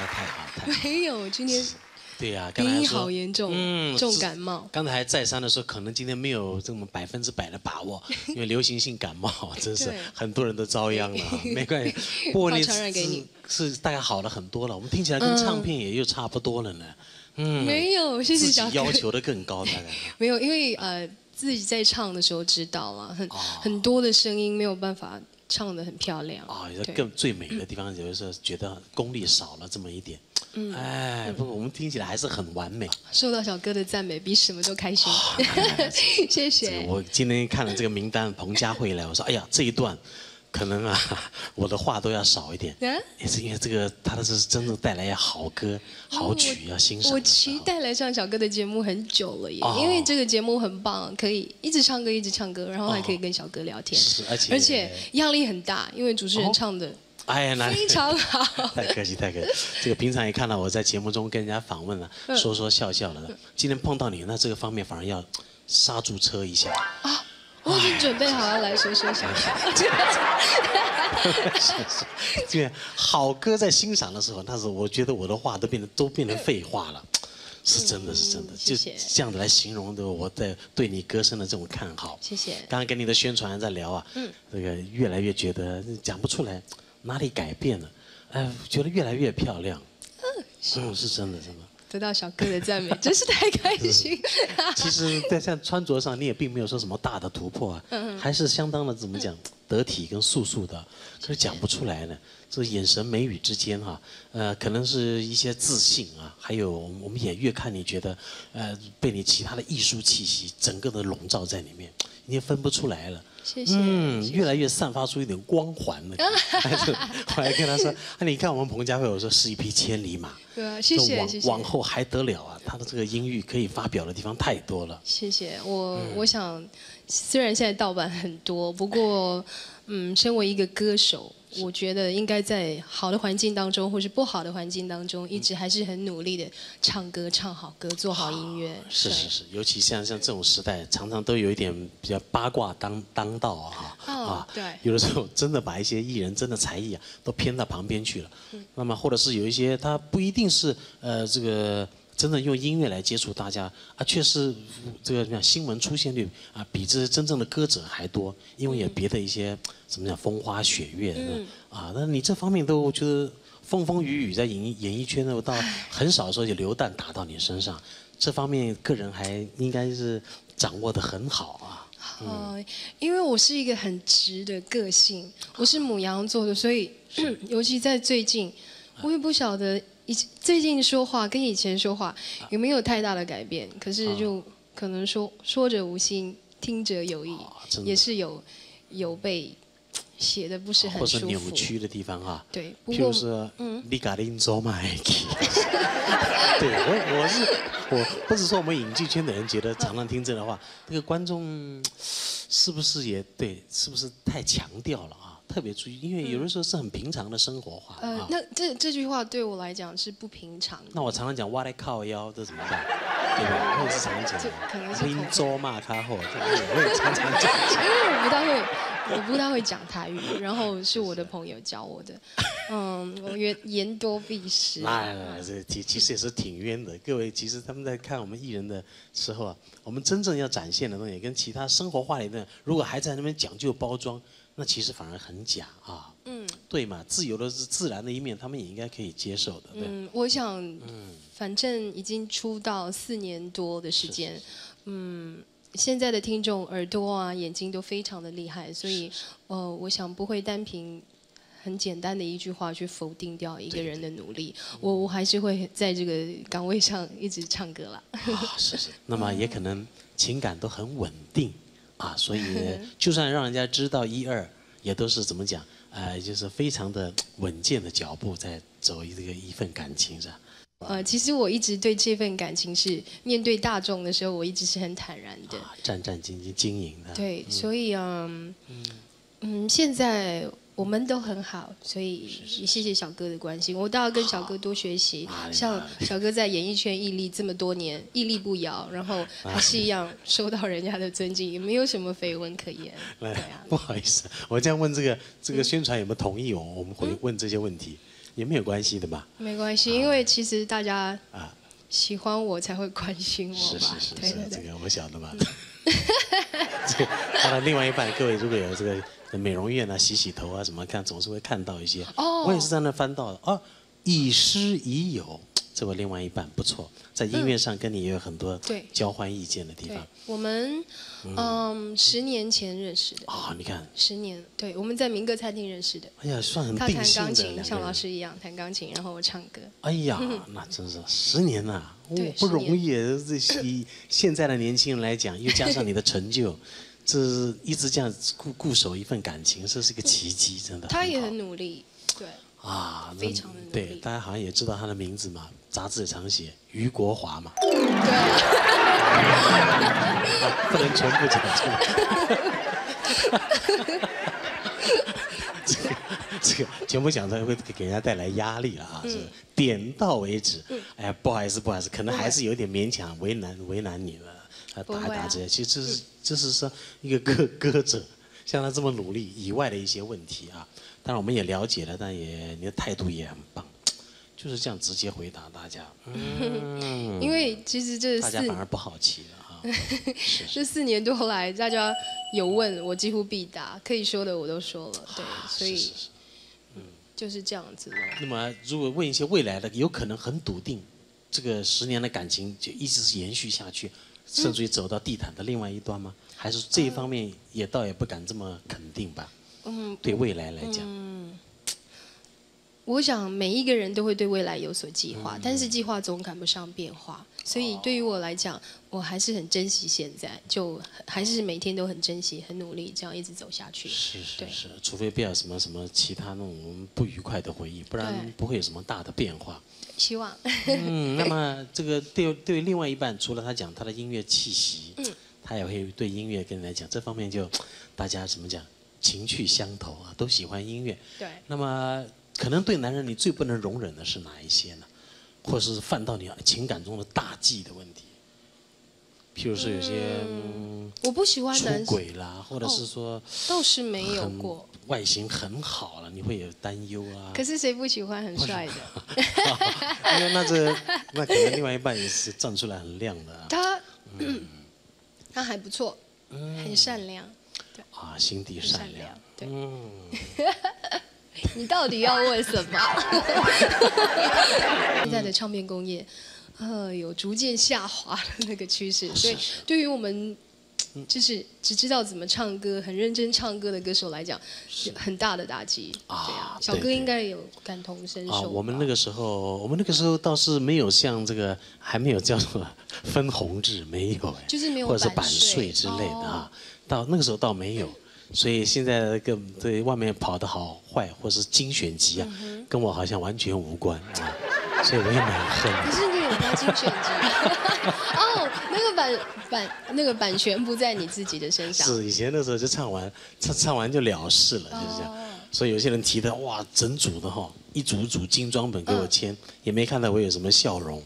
太好，太好。 没有，今天对呀，刚才鼻音说好严重，重感冒。 刚才还再三的说，可能今天没有这么100%的把握，因为流行性感冒真是很多人都遭殃了。没关系，不过你是大概好了很多了。我们听起来跟唱片也又差不多了呢。 没有，谢谢小哥。 自己要求的更高，大概没有，因为自己在唱的时候知道了，很多的声音没有办法唱得很漂亮。 更最美的地方，有的时候觉得功力少了这么一点。哎，不过我们听起来还是很完美。 受到小哥的赞美，比什么都开心。谢谢。 我今天看了这个名单，彭佳慧来，我说，哎呀，这一段可能啊，我的话都要少一点，也是因为这个，他是真正带来好歌、好曲要欣赏。 我期待来上小哥的节目很久了耶，因为这个节目很棒，可以一直唱歌，一直唱歌，然后还可以跟小哥聊天，而且压力很大，因为主持人唱的。哎呀，非常好！ 太客气，太客气。这个平常也看到我在节目中跟人家访问了，说说笑笑的。今天碰到你，那这个方面反而要刹住车一下。 啊，我已经准备好要来说说笑笑。 这个好歌在欣赏的时候，那是我觉得我的话都变成废话了。是真的，是真的，就这样子来形容的我对你歌声的这种看好。 谢谢。 刚刚跟你的宣传在聊啊，这个越来越觉得讲不出来。哪里改变了？哎，觉得越来越漂亮。是真的，真的。 得到小哥的赞美，真是太开心。 其实，在像穿着上，你也并没有说什么大的突破啊，还是相当的怎么讲得体跟素的，可是讲不出来呢。这眼神眉宇之间哈，可能是一些自信啊，还有我们也越看你觉得，被你其他的艺术气息整个的笼罩在里面，你也分不出来了。 谢谢。 越来越散发出一点光环了。我还跟他说：“你看我们彭佳慧，我说是一匹千里马。” 对啊，谢谢。 往后还得了啊？他的这个音域可以发表的地方太多了。 谢谢。我想，虽然现在盗版很多，不过，身为一个歌手。我觉得应该在好的环境当中，或是不好的环境当中，一直还是很努力的唱歌、唱好歌、做好音乐。 是，尤其像这种时代，常常都有一点比较八卦当道啊。 对。 有的时候真的把一些艺人真的才艺啊，都偏到旁边去了。那么或者是有一些他不一定是这个。真的用音乐来接触大家啊，确实这个像新闻出现率啊，比这真正的歌者还多，因为有别的一些怎么讲风花雪月啊，那你这方面都我觉得风风雨雨在演艺圈呢，倒很少说有流弹打到你身上，这方面个人还应该是掌握得很好啊。 因为我是一个很直的个性，我是牡羊座的，所以尤其在最近，我也不晓得。最近说话跟以前说话有没有太大的改变？可是就可能说者无心，听者有意，也是有被写的不是很舒服， 或是扭曲的地方哈。 对， 譬如说，你嘎林走嘛对，我不是说我们影剧圈的人觉得常常听这的话，这个观众是不是也对？是不是太强调了啊？特别注意，因为有的时候是很平常的生活化。 那这句话对我来讲是不平常的。 那我常常讲挖来靠腰，这怎么办？对吧？我也是常常讲。 可能是林州骂他后，我也常常讲。 因为我不大会讲台语，然后是我的朋友教我的。我言多必失。 这其实也是挺冤的。各位，其实他们在看我们艺人的时候啊，我们真正要展现的东西，跟其他生活化里的，如果还在那边讲究包装。那其实反而很假啊，对嘛，自由的是自然的一面，他们也应该可以接受的。 我想，反正已经出道4年多的时间，现在的听众耳朵啊、眼睛都非常的厉害，所以，我想不会单凭很简单的一句话去否定掉一个人的努力，我还是会在这个岗位上一直唱歌啦。 是，那么也可能情感都很稳定。所以就算让人家知道1、2，也都是怎么讲？就是非常的稳健的脚步在走一份感情，是吧？ 其实我一直对这份感情是面对大众的时候，我一直是很坦然的， 战战兢兢经营的。 对，所以现在我们都很好，所以也谢谢小哥的关心。我倒要跟小哥多学习，像小哥在演艺圈屹立这么多年，屹立不摇，然后还是一样受到人家的尊敬，也没有什么绯闻可言。对啊， 不好意思，我这样问这个宣传有没有同意我们会问这些问题？ 也没有关系的吧？ 没关系，因为其实大家喜欢我才会关心我吧。 是， 对， 这个我晓得嘛。这个他的另外一半，各位如果有这个美容院啊、洗头啊什么看，总是会看到一些。我也是在那翻到的哦，亦师亦友，这位另外一半不错，在音乐上跟你也有很多交换意见的地方。 我们10年前认识的。 你看。 10年，对，我们在民歌餐厅认识的。 哎呀，算很他弹定性的钢琴，像老师一样弹钢琴，然后我唱歌。 哎呀，那真是10年呐，不容易。这以现在的年轻人来讲，又加上你的成就，这一直这样固守一份感情，这是个奇迹，真的。 他也很努力，对。非常的努力。 对，大家好像也知道他的名字嘛，杂志常写余国华嘛。 对不能全部讲出来。这个全部讲出来会给人家带来压力了啊！是点到为止。哎呀，不好意思，可能还是有点勉强为难你了。打一打这些，其实这是说一个歌者像他这么努力以外的一些问题啊。当然我们也了解了，但也你的态度也很棒，就是这样直接回答大家。 因为其实这大家反而不好奇了哈。 这4年多来，大家有问我几乎必答，可以说的我都说了，对，所以就是这样子。 那么如果问一些未来的，有可能很笃定，这个10年的感情就一直是延续下去，甚至于走到地毯的另外一端吗？还是这一方面倒也不敢这么肯定吧？对未来来讲。 我想每一个人都会对未来有所计划，但是计划总赶不上变化，所以对于我来讲，我还是很珍惜现在，就还是每天都很珍惜、很努力，这样一直走下去。 是，除非不要什么其他那种不愉快的回忆，不然不会有什么大的变化。 希望。 那么这个对另外一半，除了他讲他的音乐气息，他也会对音乐跟人来讲这方面就大家怎么讲情趣相投啊，都喜欢音乐。 对。 那么可能对男人你最不能容忍的是哪一些呢？或是犯到你情感中的大忌的问题？譬如说有些我不喜欢男出轨啦，或者是说倒是没有过， 外形很好了，你会有担忧啊。 可是谁不喜欢很帅的？ 那可能另外一半也是站出来很亮的啊。 他还不错，很善良。对心地善良。 对。你到底要问什么？现在的唱片工业，有逐渐下滑的那个趋势，所以对于我们就是只知道怎么唱歌、很认真唱歌的歌手来讲，很大的打击。对啊，小哥应该有感同身受。 我们那个时候倒是没有像这个还没有叫做分红制，没有就是没有或者是版税之类的啊，到那个时候倒没有。所以现在对外面跑得好坏，或是精选集啊，跟我好像完全无关啊，所以我也蛮恨的。 可是你有拿精选集那个版权不在你自己的身上。 是以前那时候就唱完就了事了，就是这样。所以有些人提的哇，整组的一组精装本给我签，也没看到我有什么笑容，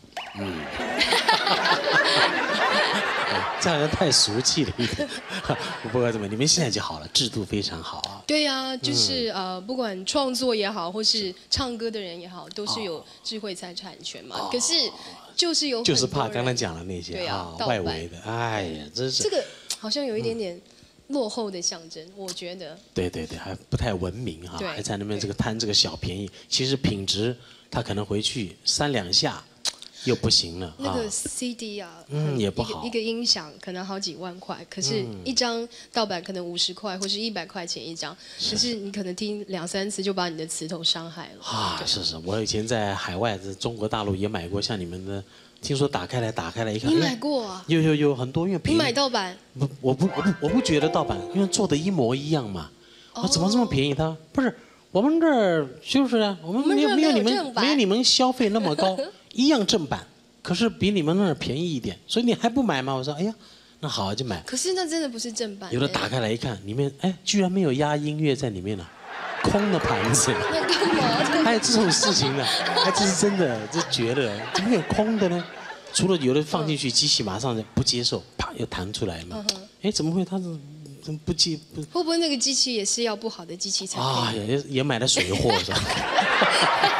这样太俗气了一点。不管怎么，你们现在就好了，制度非常好啊。 对呀，就是不管创作也好，或是唱歌的人也好，都是有智慧财产权嘛。可是就是怕刚才讲的那些外围的，哎呀，真是这个好像有一点点落后的象征，我觉得。 对，还不太文明哈，还在那边贪这个小便宜。其实品质，他可能回去3、2下。又不行了。 那个 CD 啊， 也不好。 一个音响可能好几万块，可是一张盗版可能50块或是100块钱一张，可是你可能听2、3次就把你的磁头伤害了。 是，我以前在海外，在中国大陆也买过像你们的，听说打开来一看。 你买过啊？ 有很多，因为便宜。 你买盗版？ 我不觉得盗版，因为做的一模一样嘛。我怎么这么便宜？他不是我们这儿就是啊，我们没有你们消费那么高。一样正版，可是比你们那儿便宜一点，所以你还不买吗？我说，哎呀，那好就买。 可是那真的不是正版。 有的打开来一看，里面居然没有压音乐在里面了，空的盘子。 那干嘛？ 还有这种事情呢？这是真的，这绝了！怎么会有空的呢？除了有的放进去，机器马上不接受，啪又弹出来嘛。怎么会？它是不接不？ 会不会那个机器也是要不好的机器才可以？ 也买了水货是吧？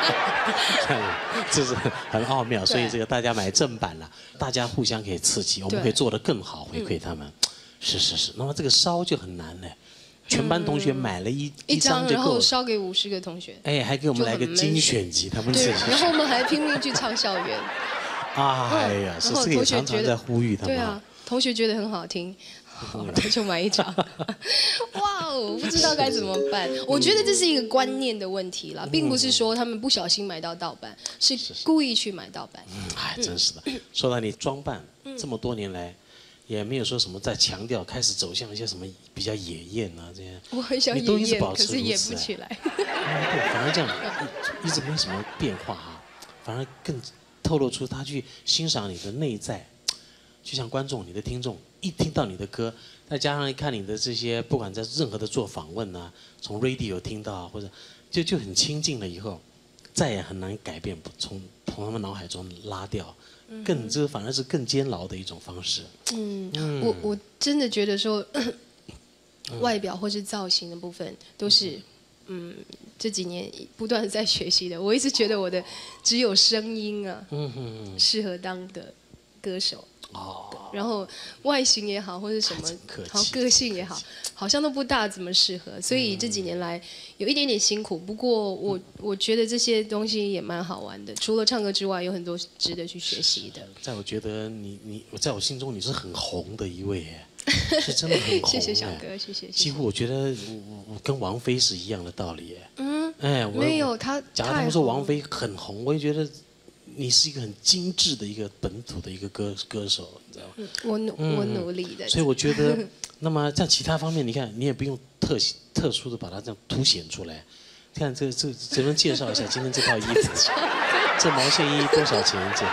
这是很奥妙。所以这个大家买正版了，大家互相可以刺激，我们可以做得更好，回馈他们。是。那么这个烧就很难了。全班同学买了一张就然后够了， 烧给50个同学。 哎，还给我们来个精选集，他们自己对，然后我们还拼命去唱校园。 哎呀，是这个也常常在呼吁他们。 对啊，同学觉得很好听，好，那就买一张。哇哦，不知道该怎么办。我觉得这是一个观念的问题啦，并不是说他们不小心买到盗版，是故意去买盗版。 哎，真是的。说到你装扮，这么多年来。也没有说什么在强调，开始走向一些什么比较野艳啊这些。 我很想野艳，可是演不起来。 对，反而这样一直没有什么变化哈，反而更透露出他去欣赏你的内在。就像观众、你的听众一听到你的歌，再加上一看你的这些，不管在任何的做访问啊，从 radio 听到或者就很亲近了以后，再也很难改变，从他们脑海中拉掉。这反而是更煎熬的一种方式。 我真的觉得说，外表或是造型的部分都是，这几年不断的在学习的。我一直觉得我的只有声音啊，适合当的歌手。然后外形也好，或者什么，好个性也好，好像都不大怎么适合。所以这几年来有一点点辛苦。不过我觉得这些东西也蛮好玩的。除了唱歌之外，有很多值得去学习的。 在我觉得在我心中你是很红的一位耶，是真的很红。 谢谢小哥，谢谢。 几乎我觉得我跟王菲是一样的道理耶。 没有他。 假如他们说王菲很红，我也觉得。你是一个很精致的一个本土的一个歌手，你知道吗？ 我努力的。 所以我觉得，那么在其他方面，你看你也不用特殊的把它这样凸显出来。看这能介绍一下今天这套衣服，这毛线衣多少钱一件？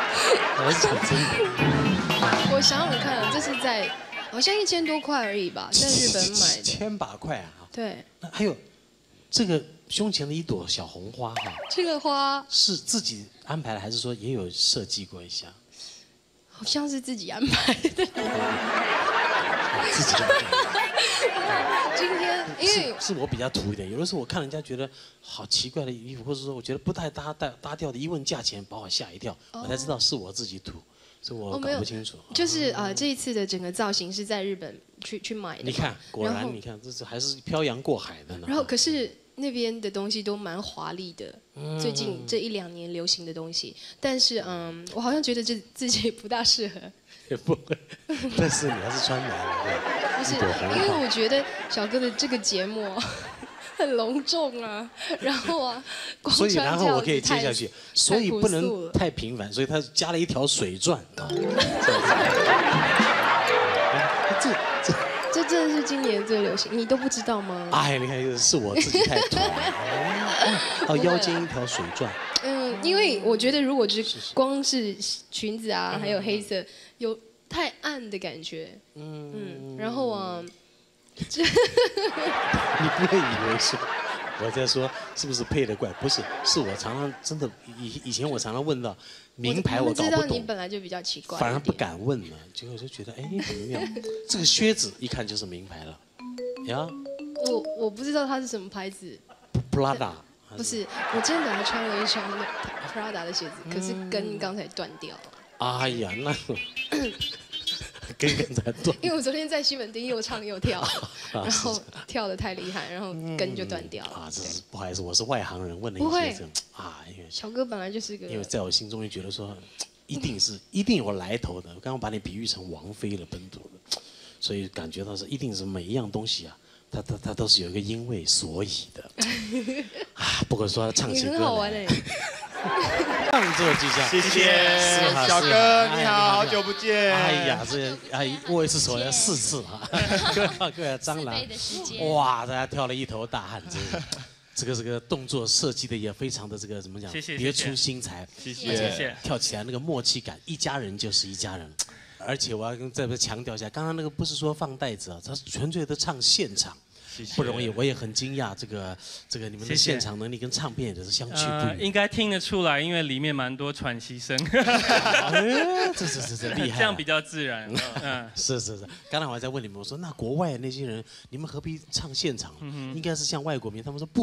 我想想看，这是在好像1000多块而已吧，在日本买的。 1000把块啊！ 对。 那还有这个。胸前的一朵小红花哈， 这个花是自己安排的，还是说也有设计过一下？ 好像是自己安排的。 自己安排。 今天因为是我比较土一点，有的时候我看人家觉得好奇怪的衣服，或者说我觉得不太搭调的，一问价钱把我吓一跳，我才知道是我自己土，所以我搞不清楚。 就是这一次的整个造型是在日本去买的。 你看，果然你看，这是还是漂洋过海的呢。 然后可是。那边的东西都蛮华丽的，最近这1-2年流行的东西，但是我好像觉得自己不大适合。 也不会，但是你还是穿男的。 不是，因为我觉得小哥的这个节目很隆重啊，然后啊， 所以然后我可以接下去，所以不能太平凡，所以他加了一条水钻啊。 这真的是今年最流行，你都不知道吗？ 哎，你看，是我自己太土了。腰间一条水钻。 因为我觉得如果光是裙子啊，还有黑色，有太暗的感觉。然后啊， 你不会以为是我在说是不是配得怪？不是，是我常常真的以前我常常问到。名牌我搞不懂， 知道你本来就比较奇怪， 反而不敢问了。结果就觉得，哎，很妙。这个靴子一看就是名牌了，呀。 我不知道它是什么牌子。 Prada。 不是，我今天本来穿了一双 Prada 的鞋子，可是跟刚才断掉了。 哎呀，那跟刚才断。 因为我昨天在西门町又唱又跳，然后跳得太厉害，然后跟就断掉了。 啊，这是不好意思，我是外行人，问了一些这种啊，因为小哥本来就是个。 因为在我心中就觉得说，一定有来头的。我刚刚把你比喻成王菲了，本土的，所以感觉到是一定是每一样东西啊，它都是有一个因为所以的。啊，不过说唱起歌来。 很好玩哎。 唱作俱佳， 谢谢小哥，你好，好久不见。 哎呀，握一次手要4次啊！各位蟑螂，哇，大家跳了一头大汗，这个动作设计的也非常的这个怎么讲？别出心裁， 谢谢。 跳起来那个默契感，一家人就是一家人。而且我要跟再强调一下，刚刚那个不是说放袋子啊，他是纯粹的唱现场。不容易，我也很惊讶，这个你们的现场能力跟唱片也是相去不远。 应该听得出来，因为里面蛮多喘息声。 这厉害， 这样比较自然。 是。刚才我还在问你们，我说那国外那些人，你们何必唱现场？应该是像外国民，他们说不，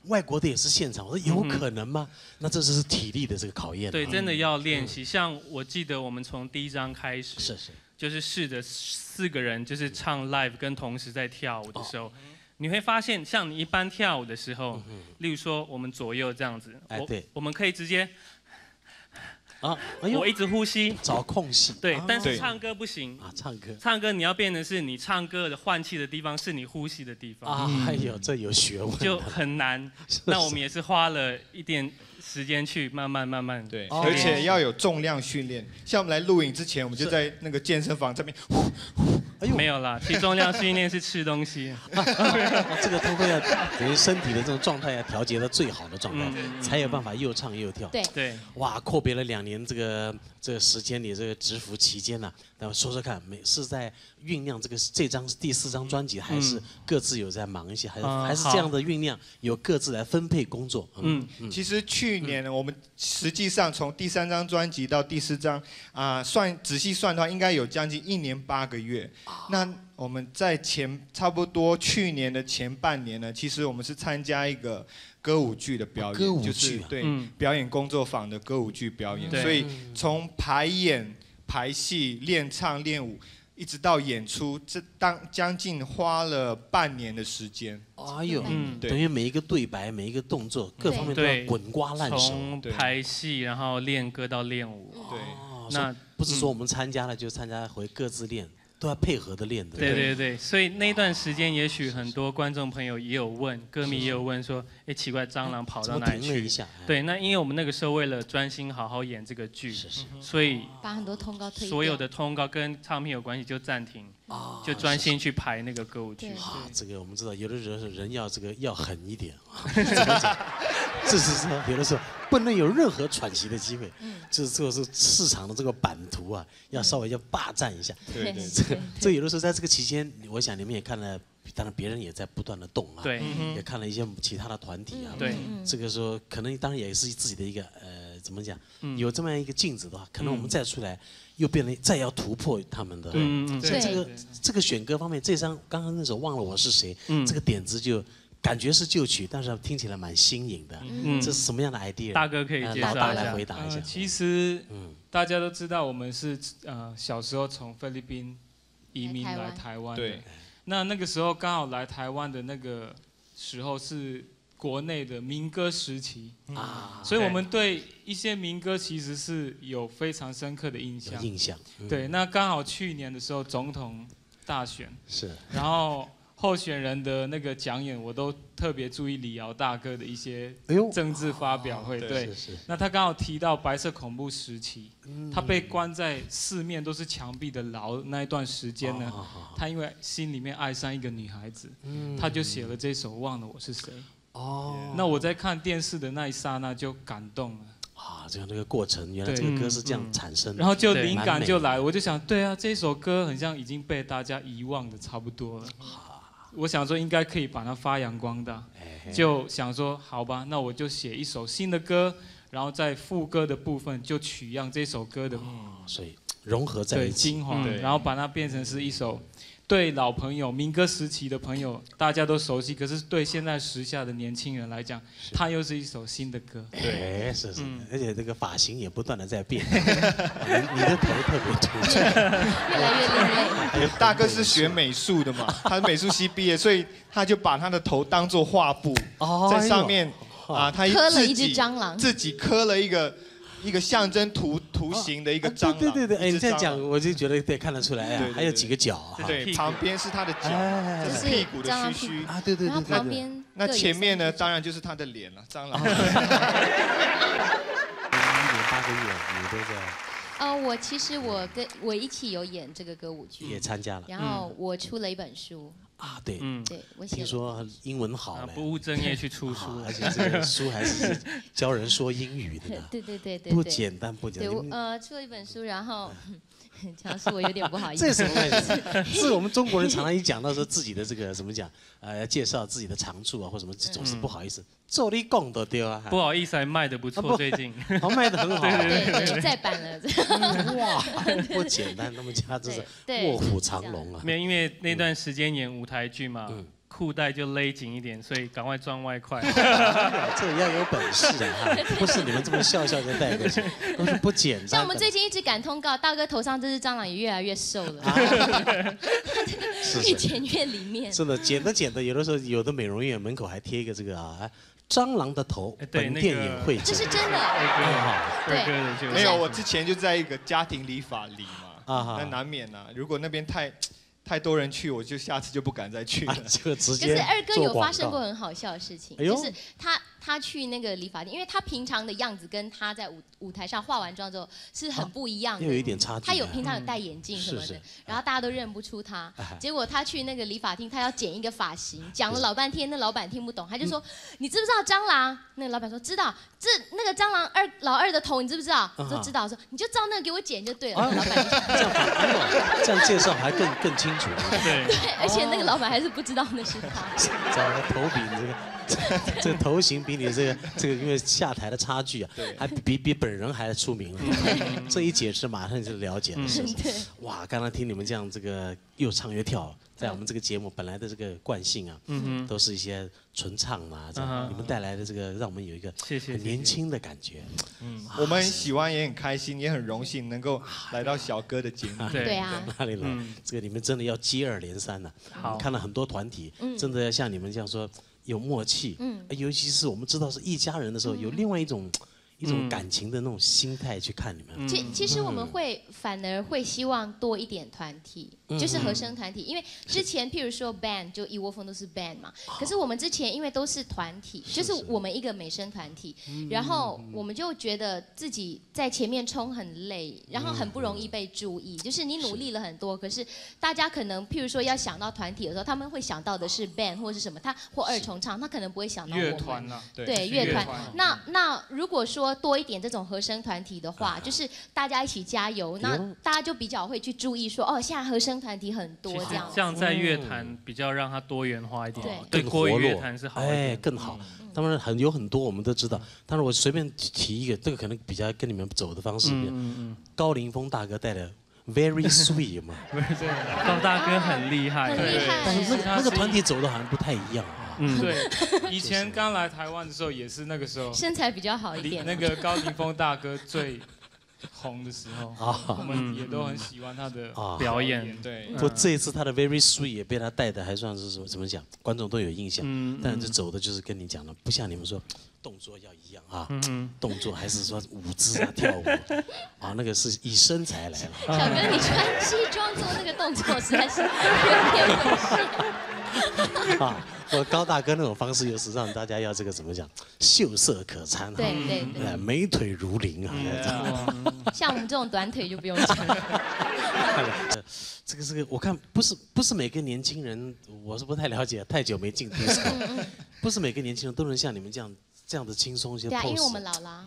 外国的也是现场，我说有可能吗？那这是体力的这个考验。 对，真的要练习。像我记得我们从第一章开始， 是， 就是试着4个人就是唱 live 跟同时在跳舞的时候。你会发现，像你一般跳舞的时候，例如说我们左右这样子， 对， 我们可以直接哎呦， 我一直呼吸， 找空隙。 对，但是唱歌不行啊， 唱歌你要变成是你唱歌的换气的地方是你呼吸的地方啊，哎呦，这有学问， 就很难。那我们也是花了一点时间去慢慢对，而且要有重量训练。像我们来录影之前，我们就在那个健身房这边。 没有啦，其实重量训练是吃东西。 这个都会要等于身体的这种状态要调节到最好的状态，才有办法又唱又跳。 对。 哇，阔别了2年这个时间里这个蛰伏期间呢，那说说看，是在酝酿这张是第4张专辑，还是各自有在忙一些，还是这样的酝酿有各自来分配工作？ 其实去年呢，我们实际上从第3张专辑到第4张仔细算的话，应该有将近1年8个月。那我们在差不多去年的前半年呢，其实我们是参加一个歌舞剧的表演，就是对表演工作坊的歌舞剧表演，所以从排演、排戏、练唱、练舞，一直到演出，将近花了半年的时间。 哎呦，等于每一个对白、每一个动作，各方面都要滚瓜烂熟。 从排戏，然后练歌到练舞。 对， 那不是说我们参加了就参加回各自练。都要配合的练的。 对，所以那段时间，也许很多观众朋友也有问，歌迷也有问说，哎，奇怪，蟑螂跑到哪里去？对，那因为我们那个时候为了专心好好演这个剧，所以把很多通告推掉， 所有的通告跟唱片有关系就暂停，就专心去排那个歌舞剧。 这个我们知道，有的人要狠一点啊，怎么讲？就是说，有的时候不能有任何喘息的机会，就是这个是市场的这个版图啊，要稍微要霸占一下。 对， 这有的时候在这个期间，我想你们也看了，当然别人也在不断的动啊， 对， 也看了一些其他的团体啊， 对，这个时候可能当然也是自己的一个怎么讲，有这么样一个镜子的话，可能我们再出来又变得再要突破他们的，这个选歌方面，这张刚刚那首《忘了我是谁》，这个点子就。感觉是旧曲，但是听起来蛮新颖的。这是什么样的 idea？ 大哥可以介绍一下。 老大来回答一下。 其实，大家都知道我们是小时候从菲律宾移民来台湾的。对。那个时候刚好来台湾的那个时候是国内的民歌时期所以我们对一些民歌其实是有非常深刻的印象。对。那刚好去年的时候总统大选是， 然后。候选人的那个讲演，我都特别注意李敖大哥的一些政治发表会。对，那他刚好提到白色恐怖时期，他被关在4面都是墙壁的牢那一段时间呢，他因为心里面爱上一个女孩子，他就写了这首《忘了我是谁》。那我在看电视的那一刹那就感动了。 这样那个过程，原来这个歌是这样产生的， 然后就灵感就来，我就想，对啊，这首歌很像已经被大家遗忘的差不多了。我想说应该可以把它发扬光大，就想说好吧，那我就写一首新的歌，然后在副歌的部分就取样这首歌的， 所以融合在一起， 精华，然后把它变成是一首对老朋友、民歌时期的朋友大家都熟悉，可是对现在时下的年轻人来讲，它又是一首新的歌。 对，是，而且这个发型也不断的在变，你的头特别突出， 越来越另类。 大哥是学美术的嘛，他是美术系毕业，所以他就把他的头当作画布，在上面他刻了一只蟑螂， 自己刻了一个象征图形的一个蟑螂。 对，你这样讲我就觉得对看得出来呀，还有几个角啊， 对，旁边是他的脚，这是屁股的须须啊，对， 然后旁边那前面呢，当然就是他的脸了，蟑螂。1年 8个月，你都在。 其实我一起有演这个歌舞剧， 也参加了， 然后我出了一本书。 对， 对，我写。 听说英文好嘞， 不务正业去出书， 而且这个书还是教人说英语的呢。 对， 不简单。 对，出了一本书，然后讲是我有点不好意思。 这什么关系？是我们中国人常常一讲到说自己的这个怎么讲，要介绍自己的长处啊或什么，总是不好意思。做你讲都对啊。 不好意思，还卖得不错，最近。 卖得很好。 对，再版了。 哇，不简单，他们家真是卧虎藏龙啊。 没有，因为那段时间演舞台剧嘛， 裤带就勒紧一点，所以赶快赚外快。 这也要有本事的哈，不是你们这么笑笑就带过去，都是不简单的。 像我们最近一直赶通告，大哥头上这只蟑螂也越来越瘦了，越剪越里面。 是的，剪的，有的时候有的美容院门口还贴一个这个蟑螂的头，本店也会剪。 这是真的。 对， 没有，我之前就在一个家庭理发理嘛，那难免啊，如果那边太多人去，我就下次就不敢再去了。 就直接。 可是二哥有发生过很好笑的事情，就是他去那个理发店，因为他平常的样子跟他在舞台上化完妆之后是很不一样的， 有一点差距。 他平常有戴眼镜什么的，然后大家都认不出他。结果他去那个理发厅，他要剪一个发型，讲了老半天，那老板听不懂，他就说：“你知不知道蟑螂？”那个老板说：“知道。那个蟑螂老二的头你知不知道？”我说：“知道。”我说：“你就照那个给我剪就对了。”老板这样介绍还更清楚。 对， 而且那个老板还是不知道那是他。 找个头比你这个头型比你这个因为下台的差距啊，还比本人还出名。这一解释马上就了解了，是不是？哇，刚刚听你们这样这个又唱又跳，在我们这个节目本来的这个惯性啊，都是一些纯唱啊，这样你们带来的这个让我们有一个很年轻的感觉。 我们喜欢也很开心，也很荣幸能够来到小哥的节目。 对啊， 哪里来？这个你们真的要接二连三了。看了很多团体，真的要像你们这样说。有默契，尤其是我们知道是一家人的时候，有另外一种感情的那种心态去看你们。 其实我们反而会希望多一点团体，就是和声团体，因为之前譬如说 band 就一窝蜂都是 band 嘛，可是我们之前因为都是团体，就是我们一个美声团体，然后我们就觉得自己在前面冲很累，然后很不容易被注意，就是你努力了很多，可是大家可能譬如说要想到团体的时候，他们会想到的是 band 或者是什么，或二重唱，他可能不会想到我们乐团啊， 对乐团。那如果说多一点这种和声团体的话，就是大家一起加油，那大家就比较会去注意说，现在和声团体很多这样。 这样在乐坛比较让它多元化一点， 对国语乐坛是好一点， 更好。当然有很多我们都知道，但是我随便提一个，这个可能比较跟你们走的方式一样。高凌风大哥带的 Very Sweet 嘛， 高大哥很厉害， 但是那个团体走的好像不太一样。 对，以前刚来台湾的时候也是那个时候身材比较好一点。 那个高凌风大哥最红的时候，我们也都很喜欢他的表演。 对， 不过这一次他的 Very Sweet 也被他带的还算是怎么讲，观众都有印象。但是走的就是跟你讲的，不像你们说动作要一样啊，动作还是说舞姿啊跳舞那个是以身材来了。 小哥，你穿西装做那个动作实在是有点危险。 我高大哥那种方式又是让大家要这个怎么讲，秀色可餐， 对， 美腿如林啊。 像我们这种短腿就不用讲。 这个我看不是每个年轻人，我是不太了解，太久没进 disco，不是每个年轻人都能像你们这样的轻松一些 pose。 对啊，因为我们老了。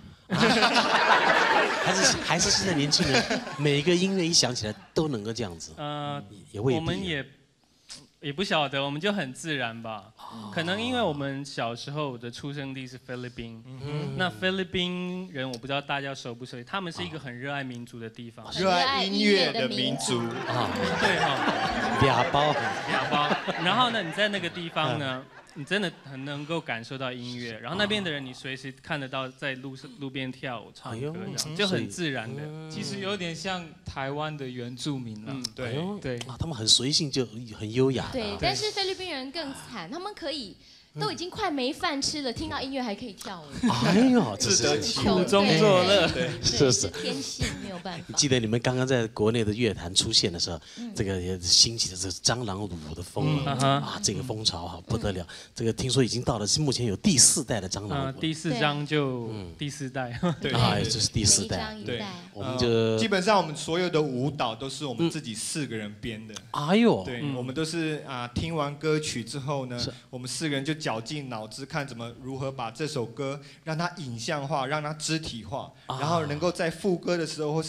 还是现在年轻人每一个音乐一响起来都能够这样子。也未必。 我们也不晓得，我们就很自然吧。可能因为我们小时候的出生地是菲律宾，那菲律宾人我不知道大家熟不熟悉，他们是一个很热爱民族的地方， 热爱音乐的民族对俩包。 然后呢，你在那个地方呢，你真的很能够感受到音乐，然后那边的人你随时看得到，在路边跳舞唱歌，就很自然的。 其实有点像台湾的原住民了。 对， 他们很随性，就很优雅。 对，但是菲律宾人更惨，他们可以都已经快没饭吃了，听到音乐还可以跳舞。 哎呦， 自得其苦中作乐， 是天性没有办法。 记得你们刚刚在国内的乐坛出现的时候，这个也兴起的这蟑螂舞的风这个风潮不得了。这个听说已经到了目前有第4代的蟑螂舞。 第4章就第4代。 对， 就是第4代。 对， 我们就基本上我们所有的舞蹈都是我们自己4个人编的。 哎呦， 对，我们都是听完歌曲之后呢，我们4个人就绞尽脑汁看如何把这首歌让它影像化，让它肢体化，然后能够在副歌的时候或是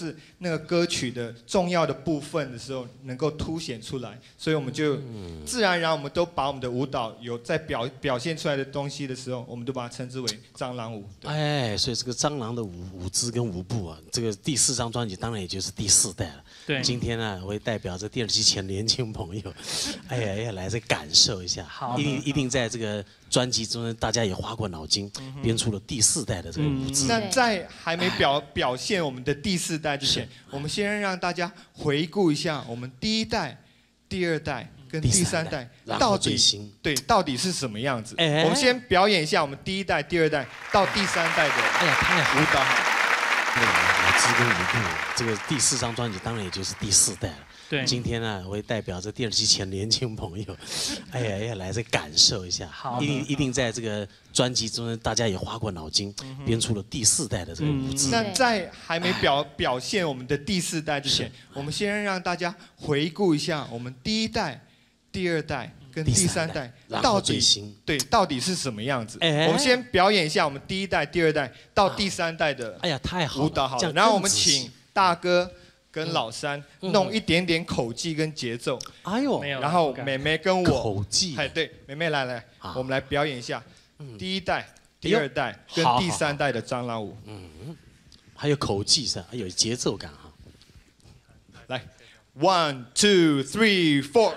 是那个歌曲的重要的部分的时候，能够凸显出来，所以我们就自然而然我们都把我们的舞蹈有在表现出来的东西的时候，我们都把它称之为蟑螂舞。 哎，所以这个蟑螂的舞姿跟舞步啊，这个第4张专辑当然也就是第4代了。 对， 今天呢，我也代表着第2期前年轻朋友，哎呀，要来这感受一下，一定在这个专辑中，大家也花过脑筋，编出了第4代的这个舞姿。 那在还没表现我们的第4代之前，我们先让大家回顾一下我们第1代、第2代跟第3代到底是什么样子。我们先表演一下我们第1代、第2代到第3代的舞蹈。 舞姿跟舞步，这个第4张专辑当然也就是第4代了。 对， 今天呢，我也代表着第2期前年轻朋友，哎呀，要来这感受一下，一定在这个专辑中，大家也花过脑筋，编出了第4代的这个舞姿。 那在还没表现我们的第4代之前，我们先让大家回顾一下我们第1代、第2代跟第3代到底是什么样子。我们先表演一下我们第1代、第2代到第3代的舞蹈好了，然后我们请大哥跟老三弄一点点口技跟节奏， 哎呦， 然后妹妹跟我口技， 哎对，妹妹来，我们来表演一下第1代、第2代跟第3代的蟑螂舞。 还有口技是，还有节奏感哈。 来 ，1 2 3 4。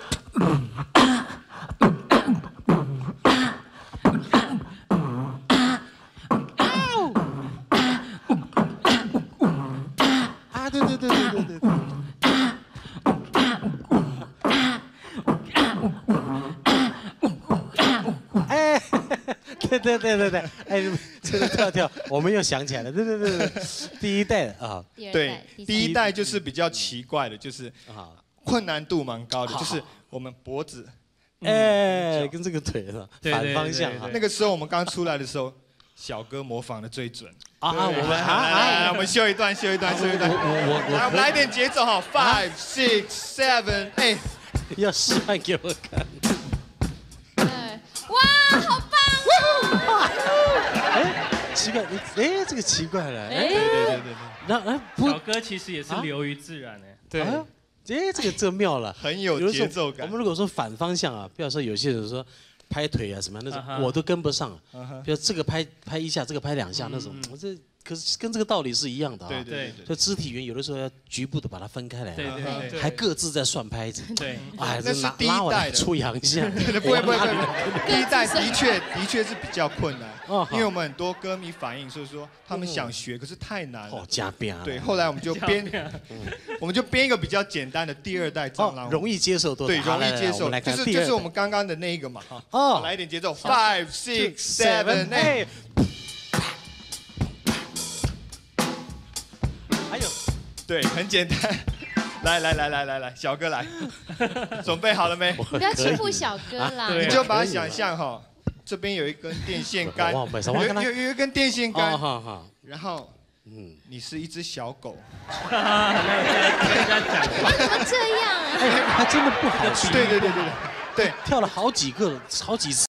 对，哎，这个跳，我们又想起来了，对，第1代啊， 对，第1代就是比较奇怪的，就是困难度蛮高的，就是我们脖子， 哎，跟这个腿是吧？反方向啊。 那个时候我们刚出来的时候，小哥模仿的最准啊， 我们秀一段，来，我们来点节奏哈，5 6 7 8， 要示范给我看。 哇，好棒哦！ 哎，奇怪，哎，这个奇怪了，哎， 对， 那小哥其实也是流于自然哎， 对， 哎，这个妙了， 很有节奏感。 我们如果说反方向啊，比如说有些人说拍腿啊什么那种，我都跟不上。比如这个拍1下，这个拍2下那种，这可是跟这个道理是一样的啊。 对。 所以肢体语言有的时候要局部的把它分开来， 对， 还各自在算拍子。 对， 哎， 那是第1代出洋相。 不会，第1代的确是比较困难，因为我们很多歌迷反映，所以说他们想学，可是太难了。 加编。 对，后来我们就编一个比较简单的第2代蟑螂舞， 容易接受多。 对，容易接受，就是我们刚刚的那一个嘛。哦，来一点节奏，5 6 7 8。对，很简单。来，小哥来，准备好了没？ 不要欺负小哥啦。 你就把它想象哈，这边有一根电线杆，有一根电线杆，然后你是一只小狗。 怎么这样啊？ 还真的不好学。 对， 跳了好几次